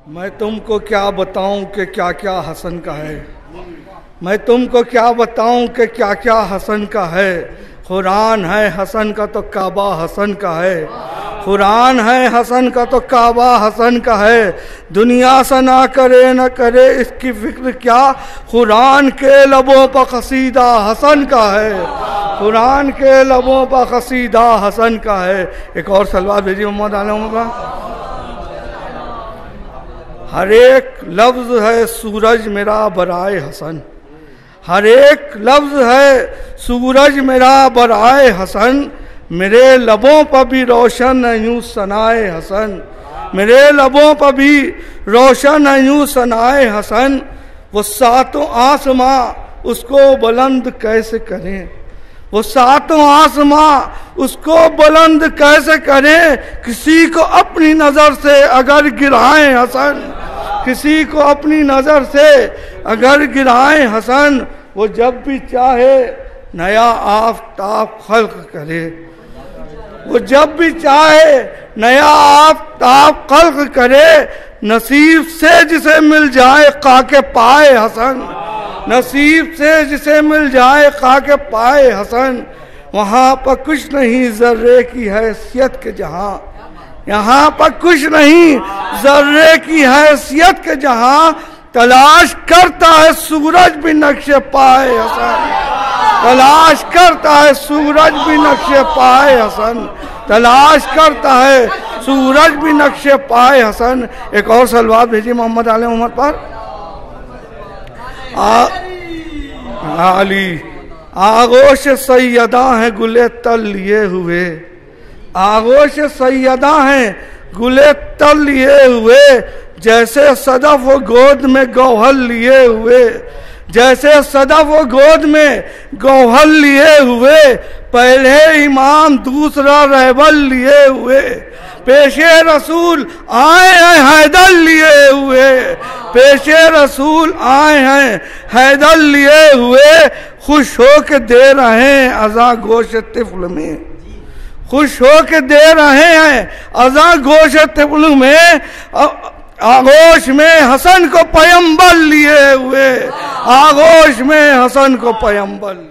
میں تم کو کیا بتاؤں کہ کیا کیا حسن کا ہے، میں تم کو کیا بتاؤں کہ کیا کیا حسن کا ہے۔ قرآن ہے حسن کا تو کعبہ حسن کا ہے، قرآن ہے حسن کا تو کعبہ حسن کا ہے۔ دنیا ثنا کرے نہ کرے اس کی فکر کیا، قرآن کے لبوں پر قصیدہ حسن کا ہے، قرآن کے لبوں پر قصیدہ حسن کا ہے۔ ایک اور صلوات بھیجیے محمد علیہ وسلم۔ ہر ایک لفظ ہے سورج میرا برائے حسن، ہر ایک لفظ ہے سورج میرا برائے حسن۔ میرے لبوں پر بھی روشن ہے یوں ثنائے حسن، میرے لبوں پر بھی روشن ہے یوں ثنائے حسن۔ وہ ساتوں آسماں اس کو بلند کیسے کریں، وہ ساتوں آسماں اس کو بلند کیسے کریں۔ کسی کو اپنی نظر سے اگر گرائیں حسن، کسی کو اپنی نظر سے اگر گرائیں حسن، وہ جب بھی چاہے نیا آفتاب خلق کرے، وہ جب بھی چاہے نیا آفتاب خلق کرے۔ نصیب سے جسے مل جائے خاک پائے حسن، نصیب سے جسے مل جائے خاک پائے حسن۔ وہاں پر کچھ نہیں ذرے کی حیثیت کے جہاں، یہاں پر کچھ نہیں ذرے کی حیثیت کے جہاں۔ تلاش کرتا ہے سورج بھی نقش پائے حسن، تلاش کرتا ہے سورج بھی نقش پائے حسن، تلاش کرتا ہے سورج بھی نقش پائے حسن۔ ایک اور صلوات بھیجیے محمد علیہ محمد پر۔ علی آغوش سیدہ ہیں گلے تل لیے ہوئے، آغوش سیدہ ہیں گلے تل لیے ہوئے۔ جیسے صدف و گود میں گوہر لیے ہوئے، جیسے صدف و گود میں گوہر لیے ہوئے۔ پہلے امام دوسرا رہبر لیے ہوئے، پیش رسول آئے ہیں حیدر لیے ہوئے، پیش رسول آئے ہیں حیدر لیے ہوئے۔ خوش ہو کے دے رہے ہیں عزا گوش طفل میں، خوش ہو کے دے رہے ہیں عزا گوش طفل میں۔ آغوش میں حسن کو پیمبر لیے ہوئے، آغوش میں حسن کو پیمبر